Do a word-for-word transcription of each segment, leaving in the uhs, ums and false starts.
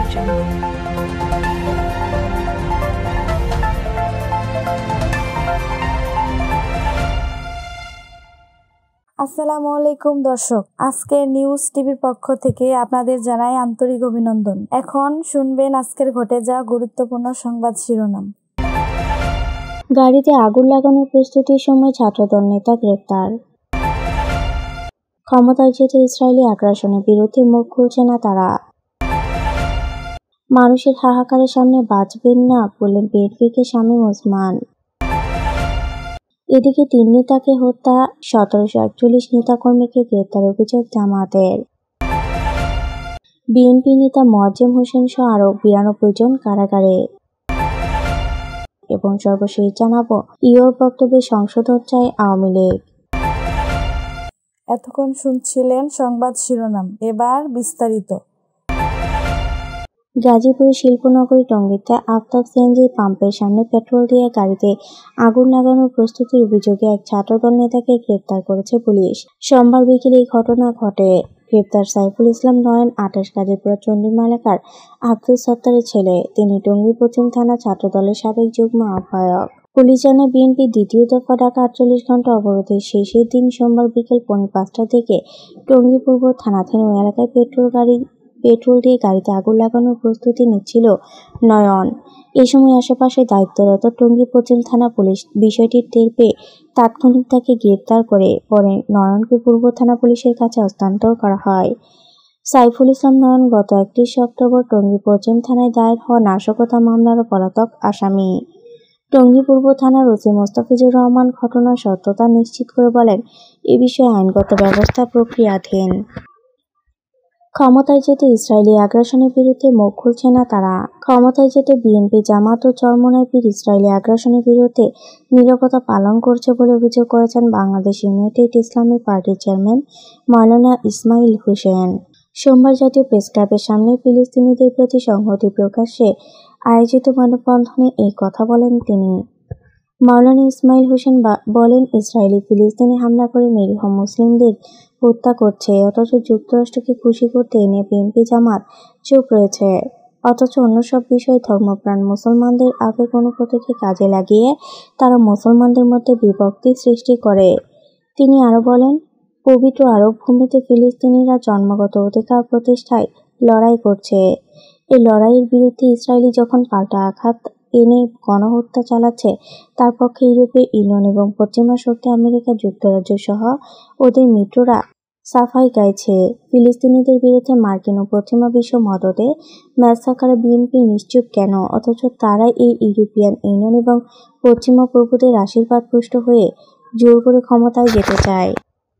Channel. আসসালামু আলাইকুম দর্শক, আজকে নিউজ টিভির পক্ষ থেকে আপনাদের জানাই আন্তরিক অভিনন্দন। এখন শুনবেন আজকের ঘটে যাওয়া গুরুত্বপূর্ণ সংবাদ শিরোনাম। গাড়িতে আগুন লাগানোর প্রস্তুতির সময় ছাত্রদল নেতা গ্রেপ্তার। ক্ষমতায় যেতে ইসরায়েলি আগ্রাসনের বিরুদ্ধে মুখ খুলছে না তারা। মানুষের হাহাকারের সামনে বাঁচবেন না বললেন বিএনপিকে শামীম ওসমান। এদিকে তিন নেতাকে হত্যা, সতেরোশো একচল্লিশ নেতাকর্মীকে গ্রেপ্তারের অভিযোগ জামায়াতের। বিএনপি নেতা মোয়াজ্জেম হোসেন সহ আরও বিরানব্বই জন কারাগারে। এবং সর্বশেষ জানাবো, ইওর বক্তব্যে সংশোধন চায় আওয়ামী লীগ। এতক্ষণ শুনছিলেন সংবাদ শিরোনাম, এবার বিস্তারিত। গাজীপুরের শিল্পনগরী টঙ্গীতে আফতাব সিএনজি পাম্পের সামনে পেট্রোল দিয়ে গাড়িতে আগুন লাগানোর প্রস্তুতির অভিযোগে এক ছাত্রদল নেতাকে গ্রেপ্তার করেছে পুলিশ। সোমবার বিকেলে এই ঘটনা ঘটে। গ্রেপ্তার সাইফুল ইসলাম নয়ন, আঠাশ, গাজীপুরের চন্ডিমা এলাকার আব্দুল সত্তারের ছেলে। তিনি টঙ্গী পশ্চিম থানা ছাত্রদলের সাবেক যুগ্ম আহ্বায়ক। পুলিশ জানায়, বিএনপি দ্বিতীয় দফা ঢাকা আটচল্লিশ ঘন্টা অবরোধের শেষের দিন সোমবার বিকেল পৌনে পাঁচটার দিকে টঙ্গী পূর্ব থানাধীন ওই এলাকায় পেট্রোল গাড়ি পেট্রোল দিয়ে গাড়িতে আগুন লাগানোর প্রস্তুতি নিচ্ছিল নয়ন। এ সময় আশেপাশে দায়িত্বরত টঙ্গী পশ্চিম থানা পুলিশ বিষয়টি টের পেয়ে তাৎক্ষণিক তাকে গ্রেপ্তার করে পরে নয়নকে পূর্ব থানা পুলিশের কাছে হস্তান্তর করা হয়। সাইফুল ইসলাম নয়ন গত একত্রিশে অক্টোবর টঙ্গী পশ্চিম থানায় দায়ের হওয়া নাশকতা মামলার পলাতক আসামি। টঙ্গী পূর্ব থানার ওসি মোস্তাফিজুর রহমান ঘটনার সত্যতা নিশ্চিত করে বলেন, এ বিষয়ে আইনগত ব্যবস্থা প্রক্রিয়াধীন। ক্ষমতায় যেতে ইসরায়েলি আগ্রাসনের বিরুদ্ধে মুখ খুলছে না তারা। ক্ষমতায় যেতে বিএনপি, জামাত ও চরমোনাই পীর ইসরায়েলি আগ্রাসনের বিরুদ্ধে নীরবতা পালন করছে বলে অভিযোগ করেছেন বাংলাদেশ ইউনাইটেড ইসলামী পার্টির চেয়ারম্যান মাওলানা ইসমাইল হোসেন। সোমবার জাতীয় প্রেস ক্লাবের সামনে ফিলিস্তিনিদের প্রতি সংহতি প্রকাশ্যে আয়োজিত মানববন্ধনে এই কথা বলেন তিনি। মাওলানা ইসমাইল হোসেন বলেন, ইসরায়েলি ফিলিস্তিনি হামলা করে নিরীহ মুসলিমদের হত্যা করছে, অথচ যুক্তরাষ্ট্রকে খুশি করতে এনে বিএনপি, জামাত চুপ রয়েছে। অথচ অন্য সব বিষয়ে ধর্মপ্রাণ মুসলমানদের আবেগ অনুভূতিকে কাজে লাগিয়ে তারা মুসলমানদের মধ্যে বিভক্তি সৃষ্টি করে। তিনি আরো বলেন, পবিত্র আরব ভূমিতে ফিলিস্তিনিরা জন্মগত অধিকার প্রতিষ্ঠায় লড়াই করছে। এই লড়াইয়ের বিরুদ্ধে ইসরায়েলি যখন পাল্টা আঘাত এনে গণহত্যা চালাচ্ছে, তার পক্ষে ইউরোপীয় ইউনিয়ন এবং পশ্চিমা শক্তি আমেরিকা যুক্তরাজ্য সহ ওদের মিত্ররা সাফাই গাইছে। ফিলিস্তিনিদের বিরুদ্ধে মার্কিন ও পশ্চিমা বিশ্ব মদদে ম্যাসাকারে বিএনপি নিশ্চুপ কেন? অথচ তারা এই ইউরোপিয়ান ইউনিয়ন এবং পশ্চিমা প্রভুদের আশীর্বাদ পুষ্ট হয়ে জোর করে ক্ষমতায় যেতে চায়।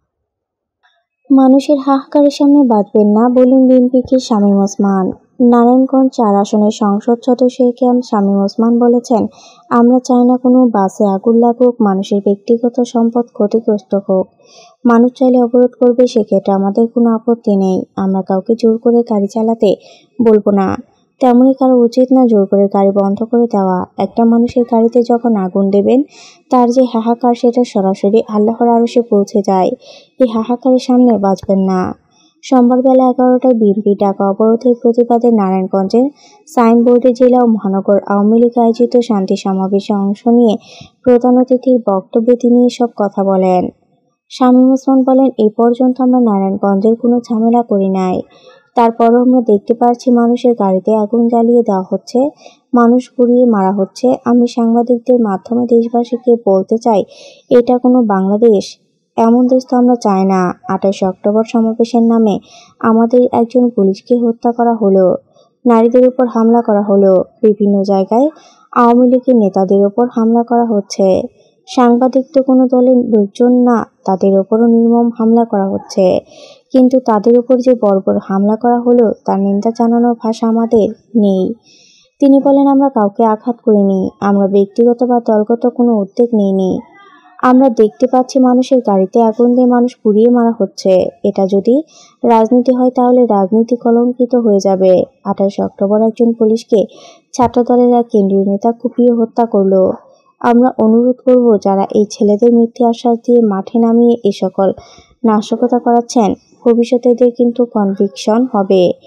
মানুষের হাহাকারের সামনে বাঁচবেন না বললেন বিএনপিকে শামীম ওসমান। নারায়ণগঞ্জ চার আসনের সংসদ সদস্য কেএম শামীম ওসমান বলেছেন, আমরা চাই না কোনো বাসে আগুন লাগুক, মানুষের ব্যক্তিগত সম্পদ ক্ষতিগ্রস্ত হোক। মানুষ চাইলে অবরোধ করবে, সেক্ষেত্রে আমাদের কোনো আপত্তি নেই। আমরা কাউকে জোর করে গাড়ি চালাতে বলবো না। তেমনই কারো উচিত না জোর করে গাড়ি বন্ধ করে দেওয়া। একটা মানুষের গাড়িতে যখন আগুন দেবেন, তার যে হাহাকার সেটা সরাসরি আল্লাহর আরশে পৌঁছে যায়। এই হাহাকারের সামনে বাঁচবেন না। সোমবার বেলা এগারোটায় বিএনপি ঢাকা অবরোধের প্রতিবাদে নারায়ণগঞ্জের সাইনবোর্ডে জেলা ও মহানগর আওয়ামী লীগ আয়োজিত শান্তি সমাবেশে অংশ নিয়ে প্রধান অতিথির বক্তব্যে তিনি এসব কথা বলেন। শামীম ওসমান বলেন, এই পর্যন্ত আমরা নারায়ণগঞ্জের কোনো ঝামেলা করি নাই। তারপরও আমরা দেখতে পাচ্ছি মানুষের গাড়িতে আগুন জ্বালিয়ে দেওয়া হচ্ছে, মানুষ পুড়িয়ে মারা হচ্ছে। আমি সাংবাদিকদের মাধ্যমে দেশবাসীকে বলতে চাই, এটা কোনো বাংলাদেশ, এমন দেশ তো আমরা চাই না। আঠাশে অক্টোবর সমাবেশের নামে আমাদের একজন পুলিশকে হত্যা করা হলো, নারীদের উপর হামলা করা হলো, বিভিন্ন জায়গায় আওয়ামী লীগের নেতাদের উপর হামলা করা হচ্ছে। সাংবাদিক তো কোনো দলের লোকজন না, তাদের উপরও নির্মম হামলা করা হচ্ছে। কিন্তু তাদের উপর যে বর্বর হামলা করা হলো, তার নিন্দা জানানোর ভাষা আমাদের নেই। তিনি বলেন, আমরা কাউকে আঘাত করিনি, আমরা ব্যক্তিগত বা দলগত কোনো উদ্যোগ নিইনি। আমরা দেখতে পাচ্ছি মানুষের গাড়িতে আগুন দিয়ে মানুষ পুড়িয়ে মারা হচ্ছে। এটা যদি রাজনীতি হয় তাহলে রাজনীতি কলঙ্কিত হয়ে যাবে। আঠাশে অক্টোবর একজন পুলিশকে ছাত্রদলের এক কেন্দ্রীয় নেতা কুপিয়ে হত্যা করলো। আমরা অনুরোধ করব, যারা এই ছেলেদের মিথ্যে আশ্বাস দিয়ে মাঠে নামিয়ে এই সকল নাশকতা করাচ্ছেন, ভবিষ্যতে এদের কিন্তু কনভিকশন হবে।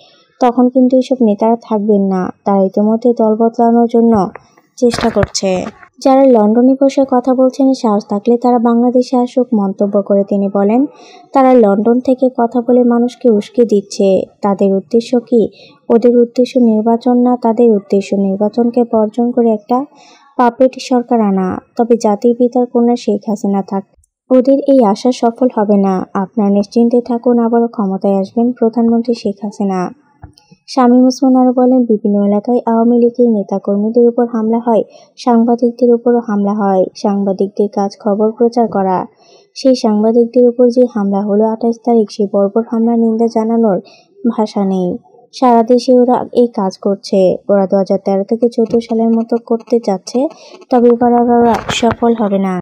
তখন কিন্তু এসব নেতারা থাকবেন না। তারা ইতিমধ্যে দল বদলানোর জন্য চেষ্টা করছে। যারা লন্ডনে বসে কথা বলছেন, সাহস থাকলে তারা বাংলাদেশে আসুক, মন্তব্য করে তিনি বলেন, তারা লন্ডন থেকে কথা বলে মানুষকে উস্কে দিচ্ছে। তাদের উদ্দেশ্য কি? ওদের উদ্দেশ্য নির্বাচন না, তাদের উদ্দেশ্য নির্বাচনকে বর্জন করে একটা পাপেট সরকার আনা। তবে জাতির পিতার কন্যা শেখ হাসিনা থাক ওদের এই আশা সফল হবে না। আপনারা নিশ্চিন্তে থাকুন, আবারও ক্ষমতায় আসবেন প্রধানমন্ত্রী শেখ হাসিনা। শামীম ওসমান আরও বলেন, বিভিন্ন এলাকায় আওয়ামী লীগের নেতাকর্মীদের উপর হামলা হয়, সাংবাদিকদের উপরও হামলা হয়। সাংবাদিকদের কাজ খবর প্রচার করা। সেই সাংবাদিকদের উপর যে হামলা হলো আঠাশ তারিখ, সেই বর্বর হামলার নিন্দা জানানোর ভাষা নেই। সারা দেশে ওরা এই কাজ করছে। ওরা দু হাজার তেরো থেকে চোদ্দ সালের মতো করতে যাচ্ছে, তবে এবার ওরা সফল হবে না।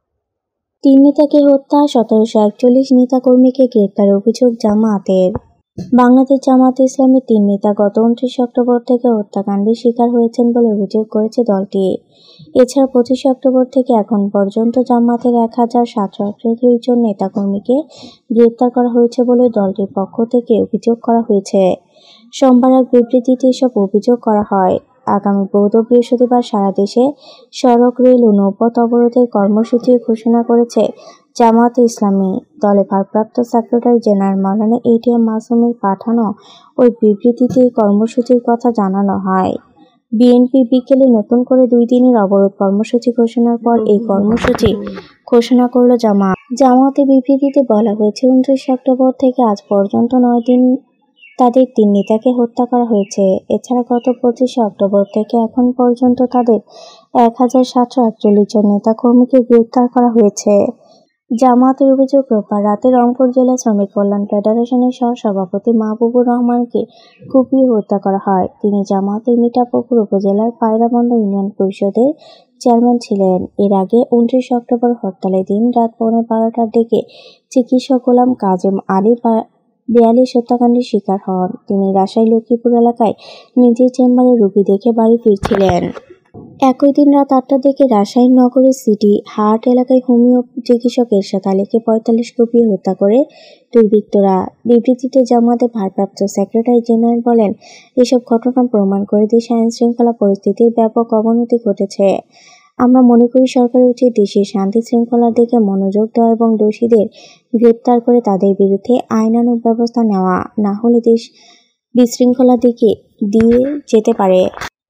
তিন নেতাকে হত্যা, সতেরোশো একচল্লিশ নেতাকর্মীকে গ্রেপ্তার অভিযোগ জামায়াতের। বাংলাদেশ জামায়াতে ইসলামের তিন নেতা গত উনত্রিশে অক্টোবর থেকে হত্যাকাণ্ডের শিকার হয়েছেন বলে অভিযোগ করেছে দলটি। এছাড়া পঁচিশে অক্টোবর থেকে এখন পর্যন্ত জামায়াতের এক হাজার সাতশো একচল্লিশ জন নেতাকর্মীকে গ্রেপ্তার করা হয়েছে বলে দলটির পক্ষ থেকে অভিযোগ করা হয়েছে। সোমবার এক বিবৃতিতে এসব অভিযোগ করা হয়। আগামী বৌদ্ধ বৃহস্পতিবার সারা দেশে সড়ক, রেল ও নৌপথ অবরোধের কর্মসূচি ঘোষণা করেছে জামায়াতে ইসলামী। দলের ভারপ্রাপ্ত সেক্রেটারি জেনারেল মাওলানা এটিএম মাসুমের পাঠানো ওই বিবৃতিতে এই কর্মসূচির কথা জানানো হয়। বিএনপি বিকেলে নতুন করে দুই দিনের অবরোধ কর্মসূচি ঘোষণার পর এই কর্মসূচি ঘোষণা করল জামায়াত। জামায়াতের বিবৃতিতে বলা হয়েছে, উনত্রিশে অক্টোবর থেকে আজ পর্যন্ত নয় দিন তাদের তিন নেতাকে হত্যা করা হয়েছে। এছাড়া গত পঁচিশে অক্টোবর থেকে এখন পর্যন্ত তাদের এক হাজার সাতশো একচল্লিশ জন নেতাকর্মীকে গ্রেপ্তার করা হয়েছে। জামায়াতের অভিযোগ, রোববার রাতে রংপুর জেলা শ্রমিক কল্যাণ ফেডারেশনের সহ-সভাপতি মাহবুবুর রহমানকে কুপিয়ে হত্যা করা হয়। তিনি জামায়াতের মিঠাপুকুর উপজেলার পায়রাবন্দ ইউনিয়ন পরিষদের চেয়ারম্যান ছিলেন। এর আগে উনত্রিশে অক্টোবর হরতালের দিন রাত পৌনে বারোটার দিকে চিকিৎসক গোলাম কাজেম আলী বিয়াল্লিশ হত্যাকাণ্ডের শিকার হন। তিনি রাজশাহী লক্ষ্মীপুর এলাকায় নিজের চেম্বারে রোগী দেখে বাড়ি ফিরছিলেন। একই দিন রাত আটটার দিকে রাজশাহী নগরের সিটি হাট এলাকায় হোমিও চিকিৎসক এরশাদ আলীকে পঁয়তাল্লিশ কুপিয়ে হত্যা করে দুর্বৃত্তরা। বিবৃতিতে জামায়াতের ভারপ্রাপ্ত সেক্রেটারি জেনারেল বলেন, এসব ঘটনা প্রমাণ করে দেশে আইন শৃঙ্খলা পরিস্থিতির ব্যাপক অবনতি ঘটেছে। আমরা মনে করি সরকারের উচিত দেশের শান্তি শৃঙ্খলার দিকে মনোযোগ দেওয়া এবং দোষীদের গ্রেপ্তার করে তাদের বিরুদ্ধে আইনানুগ ব্যবস্থা নেওয়া, না হলে দেশ বিশৃঙ্খলার দিকে দিয়ে যেতে পারে।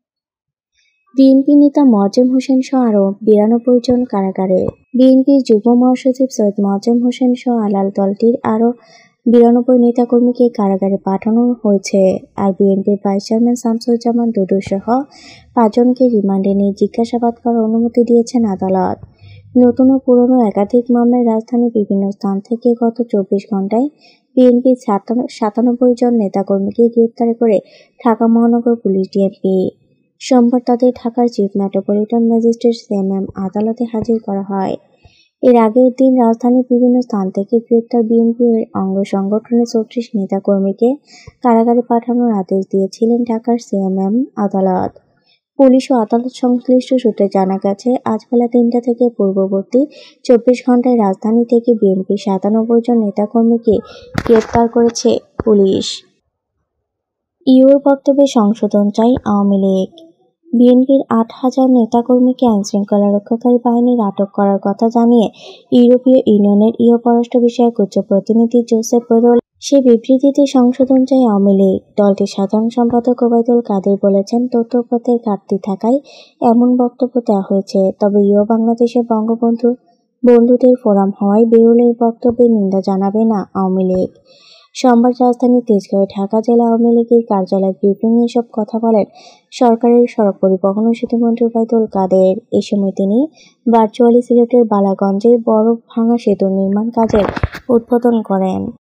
বিএনপি নেতা মোয়াজ্জেম হোসেন সহ আরও বিরানব্বই জন কারাগারে। বিএনপির যুগ্ম মহাসচিব সৈয়দ মোয়াজ্জেম হোসেন সহ আলাল দলটির আরও বিরানব্বই নেতাকর্মীকে কারাগারে পাঠানো হয়েছে। আর বিএনপির ভাইস চেয়ারম্যান শামসুজ্জামান দুদু সহ পাঁচজনকে রিমান্ডে নিয়ে জিজ্ঞাসাবাদ করার অনুমতি দিয়েছেন আদালত। নতুন ও পুরনো একাধিক মামলায় রাজধানীর বিভিন্ন স্থান থেকে গত চব্বিশ ঘন্টায় বিএনপির সাতানব্বই জন নেতাকর্মীকে গ্রেপ্তার করে ঢাকা মহানগর পুলিশ ডিএমপি। সোমবার তাদের ঢাকার চিফ মেট্রোপলিটন ম্যাজিস্ট্রেট সিএমএম আদালতে হাজির করা হয়। এর আগের দিন রাজধানীর বিভিন্ন স্থান থেকে গ্রেপ্তার বিএনপি অঙ্গ সংগঠনের ছত্রিশ নেতাকর্মীকে কারাগারে পাঠানোর আদেশ দিয়েছিলেন ঢাকার সিএমএম আদালত। পুলিশ ও আদালত সংশ্লিষ্ট সূত্রে জানা গেছে, আজ বেলা তিনটা থেকে পূর্ববর্তী চব্বিশ ঘন্টায় রাজধানী থেকে বিএনপির সাতানব্বই জন নেতাকর্মীকে গ্রেপ্তার করেছে পুলিশ। ইউর বক্তব্যে সংশোধন চাই আওয়ামী লীগ। বিএনপির আট হাজার নেতাকর্মীকে আইনশৃঙ্খলা রক্ষাকারী বাহিনীর আটক করার কথা জানিয়ে ইউরোপীয় ইউনিয়নের ইউ পররাষ্ট্র বিষয়ক উচ্চ প্রতিনিধি জোসেফ বোরেল সে বিবৃতিতে সংশোধন চাই আওয়ামী লীগ। দলটির সাধারণ সম্পাদক ওবায়দুল কাদের বলেছেন, তথ্যপথের ঘাটতি থাকায় এমন বক্তব্য দেওয়া হয়েছে। তবে ইউ বাংলাদেশের বঙ্গবন্ধু বন্ধুদের ফোরাম হওয়ায় বেরুলের বক্তব্যের নিন্দা জানাবে না আওয়ামী লীগ। সোমবার রাজধানীর তেজগাঁওয়ে ঢাকা জেলা আওয়ামী লীগের কার্যালয় ব্রিফিংয়ে এসব কথা বলেন সরকারের সড়ক পরিবহন ও সেতুমন্ত্রী ওবায়দুল কাদের। এ সময় তিনি ভার্চুয়ালি সিলেটের বালাগঞ্জে বরফ ভাঙা সেতুর নির্মাণ কাজের উদ্বোধন করেন।